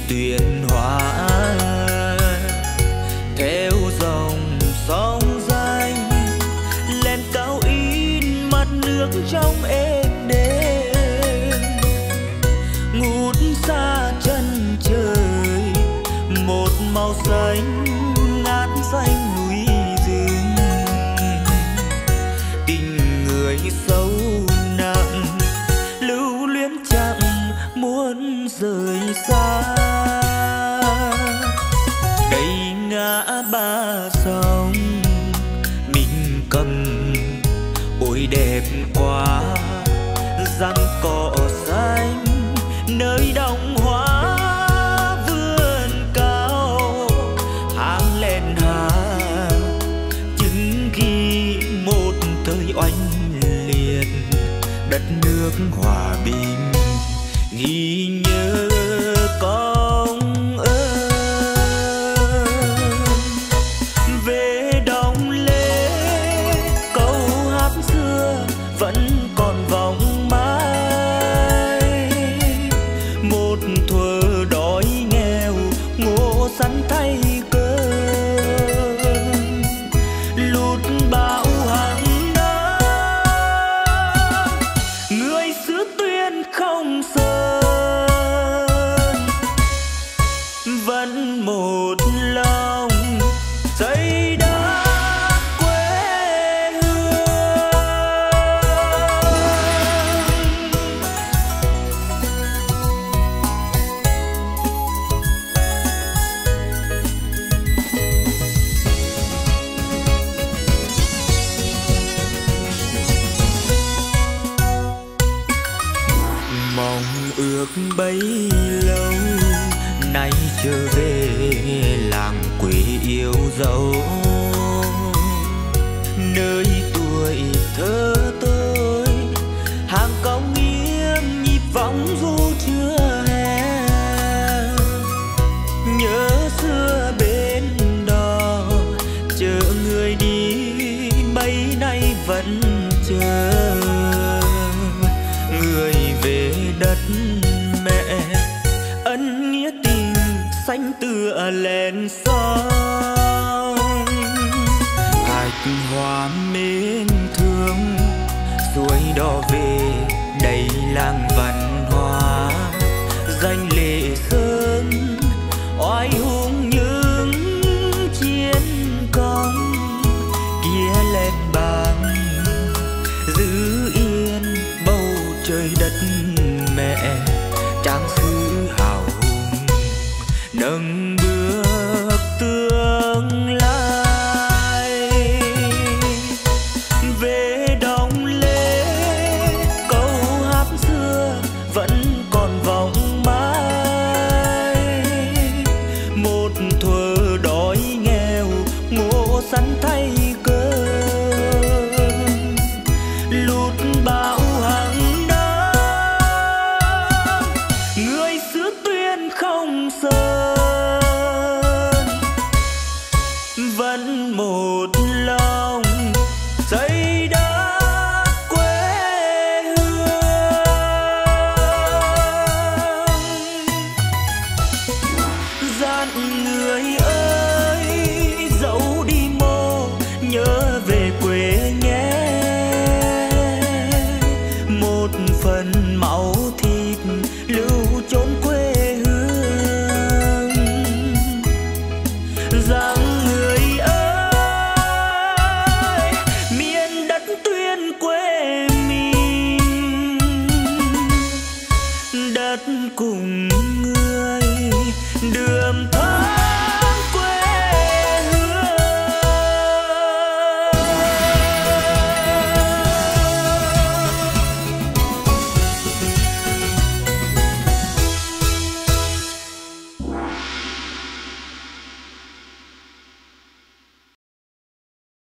tuyền hóa theo dòng sóng danh lên cao in mặt nước trong êm đêm ngút xa chân trời một màu xanh ngát xanh núi rừng tình người sâu nặng lưu luyến chẳng muốn rời xa đây ngã ba sông mình cầm ôi đẹp quá răng cỏ xanh nơi đồng hoa vườn cao hàng lên hàng chứng ghi một thời oanh liệt đất nước hòa bình ghi nhớ công ơn về Đồng Lê câu hát xưa vẫn còn vọng mãi một thuở đói nghèo ngô sắn thay cơm lụt bão hàng năm người xứ Tuyên không sơn vẫn một lòng xây đá quê hương. Mong ước bấy lâu nay trở về làng quê yêu dấu nơi tuổi thơ tôi hàng cong nghiêm nhịp võng du chưa hè nhớ xưa bên đò chờ người đi mấy nay vẫn chờ người về đất mẹ ân nghĩa tình xanh tựa lên sông hạch hoa mến thương suối đò về đầy làng văn hóa danh lệ sơn oai hùng những chiến công kia lên bang giữ yên bầu trời đất mẹ trang sử hào hùng nâng bước tương lai về Đồng Lê câu hát xưa vẫn còn vọng mãi một thuở đói nghèo ngô sắn thay cơm lụt bão hàng năm người xứ Tuyên không sơn vẫn một lòng xây đá quê hương dặn người ơi